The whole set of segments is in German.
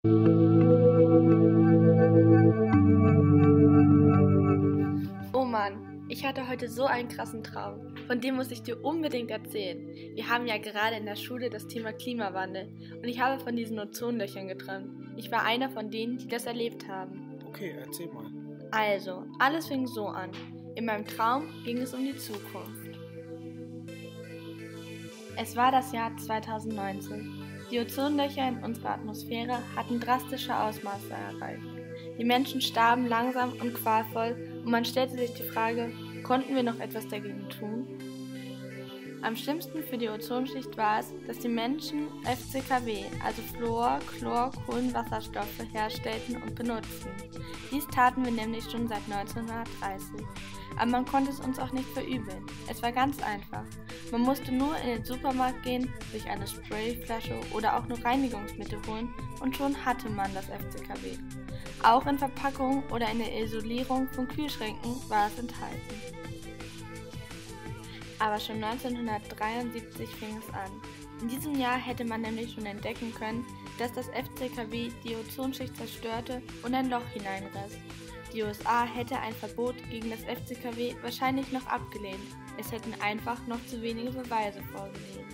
Oh Mann, ich hatte heute so einen krassen Traum. Von dem muss ich dir unbedingt erzählen. Wir haben ja gerade in der Schule das Thema Klimawandel und ich habe von diesen Ozonlöchern geträumt. Ich war einer von denen, die das erlebt haben. Okay, erzähl mal. Also, alles fing so an. In meinem Traum ging es um die Zukunft. Es war das Jahr 2019. Die Ozonlöcher in unserer Atmosphäre hatten drastische Ausmaße erreicht. Die Menschen starben langsam und qualvoll und man stellte sich die Frage, konnten wir noch etwas dagegen tun? Am schlimmsten für die Ozonschicht war es, dass die Menschen FCKW, also Fluor, Chlor, Kohlenwasserstoffe herstellten und benutzten. Dies taten wir nämlich schon seit 1930. Aber man konnte es uns auch nicht verübeln. Es war ganz einfach. Man musste nur in den Supermarkt gehen, sich eine Sprayflasche oder auch nur Reinigungsmittel holen und schon hatte man das FCKW. Auch in Verpackungen oder in der Isolierung von Kühlschränken war es enthalten. Aber schon 1973 fing es an. In diesem Jahr hätte man nämlich schon entdecken können, dass das FCKW die Ozonschicht zerstörte und ein Loch hineinriss. Die USA hätte ein Verbot gegen das FCKW wahrscheinlich noch abgelehnt. Es hätten einfach noch zu wenige Beweise vorgelegen.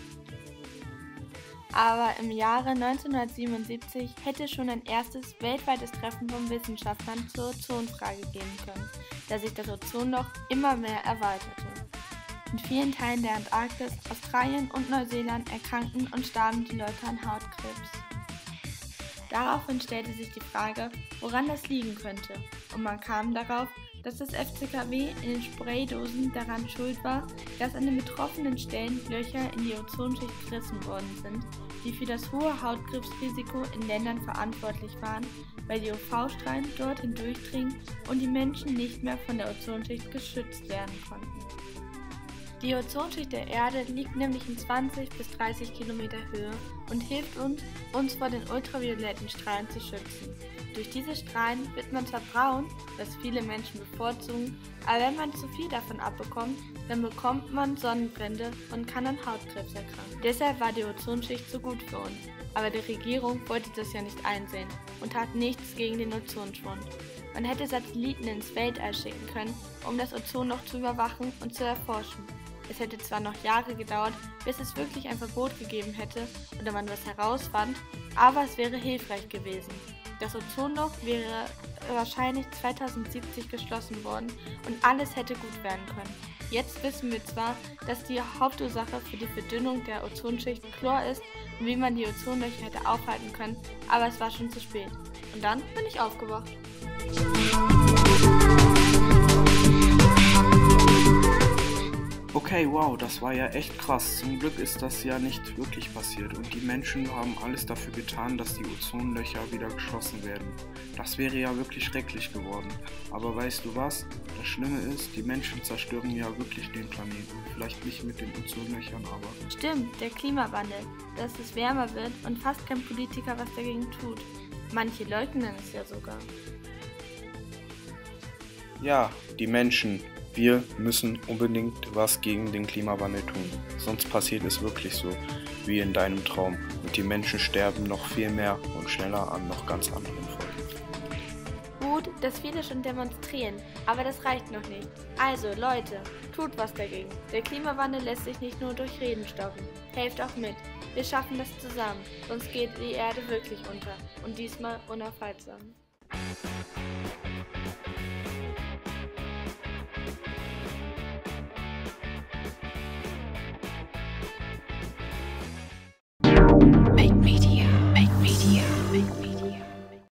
Aber im Jahre 1977 hätte schon ein erstes weltweites Treffen von Wissenschaftlern zur Ozonfrage geben können, da sich das Ozonloch immer mehr erweiterte. In vielen Teilen der Antarktis, Australien und Neuseeland erkrankten und starben die Leute an Hautkrebs. Daraufhin stellte sich die Frage, woran das liegen könnte, und man kam darauf, dass das FCKW in den Spraydosen daran schuld war, dass an den betroffenen Stellen Löcher in die Ozonschicht gerissen worden sind, die für das hohe Hautkrebsrisiko in Ländern verantwortlich waren, weil die UV-Strahlen dort hindurchdringen und die Menschen nicht mehr von der Ozonschicht geschützt werden konnten. Die Ozonschicht der Erde liegt nämlich in 20 bis 30 Kilometer Höhe und hilft uns vor den ultravioletten Strahlen zu schützen. Durch diese Strahlen wird man zwar braun, was viele Menschen bevorzugen, aber wenn man zu viel davon abbekommt, dann bekommt man Sonnenbrände und kann an Hautkrebs erkranken. Deshalb war die Ozonschicht so gut für uns, aber die Regierung wollte das ja nicht einsehen und tat nichts gegen den Ozonschwund. Man hätte Satelliten ins Weltall schicken können, um das Ozonloch zu überwachen und zu erforschen. Es hätte zwar noch Jahre gedauert, bis es wirklich ein Verbot gegeben hätte oder man was herausfand, aber es wäre hilfreich gewesen. Das Ozonloch wäre wahrscheinlich 2070 geschlossen worden und alles hätte gut werden können. Jetzt wissen wir zwar, dass die Hauptursache für die Verdünnung der Ozonschicht Chlor ist und wie man die Ozonlöcher hätte aufhalten können, aber es war schon zu spät. Und dann bin ich aufgewacht. Okay, wow, das war ja echt krass. Zum Glück ist das ja nicht wirklich passiert und die Menschen haben alles dafür getan, dass die Ozonlöcher wieder geschlossen werden. Das wäre ja wirklich schrecklich geworden. Aber weißt du was? Das Schlimme ist, die Menschen zerstören ja wirklich den Planeten. Vielleicht nicht mit den Ozonlöchern, aber... Stimmt, der Klimawandel, dass es wärmer wird und fast kein Politiker was dagegen tut. Manche leugnen es ja sogar. Ja, die Menschen. Wir müssen unbedingt was gegen den Klimawandel tun. Sonst passiert es wirklich so, wie in deinem Traum. Und die Menschen sterben noch viel mehr und schneller an noch ganz anderen Folgen. Gut, dass viele schon demonstrieren, aber das reicht noch nicht. Also Leute, tut was dagegen. Der Klimawandel lässt sich nicht nur durch Reden stoppen. Helft auch mit. Wir schaffen das zusammen, sonst geht die Erde wirklich unter. Und diesmal unaufhaltsam.